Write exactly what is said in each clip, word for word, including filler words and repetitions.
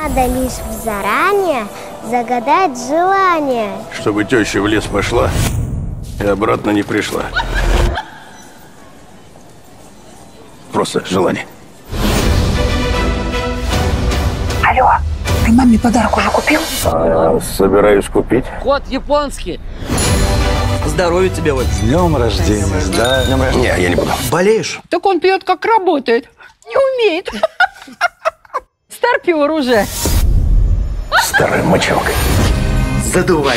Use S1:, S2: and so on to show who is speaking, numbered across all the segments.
S1: Надо лишь заранее загадать желание.
S2: Чтобы теща в лес пошла и обратно не пришла. Просто желание.
S3: Алло, ты маме подарок уже купил?
S2: А, собираюсь купить.
S4: Кот японский.
S5: Здоровья тебе, вот.
S6: С днем рождения, да?
S2: Днем рождения. Не, я не буду.
S5: Болеешь?
S4: Так он пьет, как работает. Не умеет. Старпер уже.
S2: Старая мочалка.
S5: Задувай.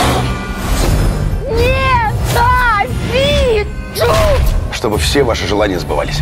S4: Нет, Давид!
S2: Чтобы все ваши желания сбывались.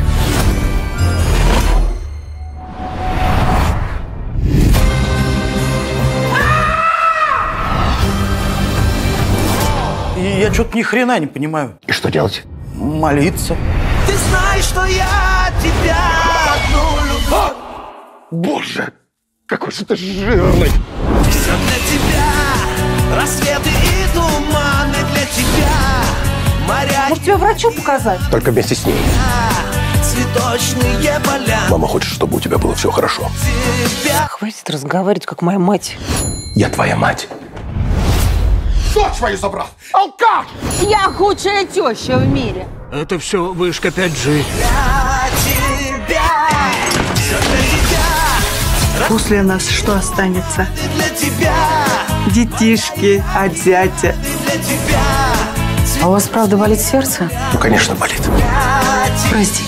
S5: И я что-то ни хрена не понимаю.
S2: И что делать?
S5: Молиться.
S7: Ты знаешь, что я тебя одну любовь.
S2: Боже, какой же ты жирный.
S7: Все для тебя, рассветы и туманы для тебя, моря.
S3: Может, тебя врачу показать?
S2: Только вместе с ней.
S7: Цветочные поля.
S2: Мама хочет, чтобы у тебя было все хорошо.
S7: Тебя.
S3: Хватит разговаривать, как моя мать.
S2: Я твоя мать.
S6: Дочь свою забрал! Алкаш!
S4: Я худшая теща в мире.
S5: Это все вышка пять джи.
S7: Для тебя, все для тебя,
S8: После нас что останется?
S7: для тебя,
S8: Детишки от зятя.
S7: для тебя,
S3: А у вас правда болит сердце?
S2: Ну, конечно, болит.
S3: Прости.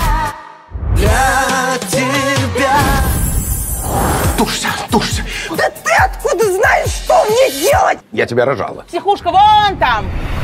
S7: для тебя.
S2: Тушься, тушься.
S3: Да ты откуда знаешь, что мне делать?
S2: Я тебя рожала.
S4: Психушка вон там.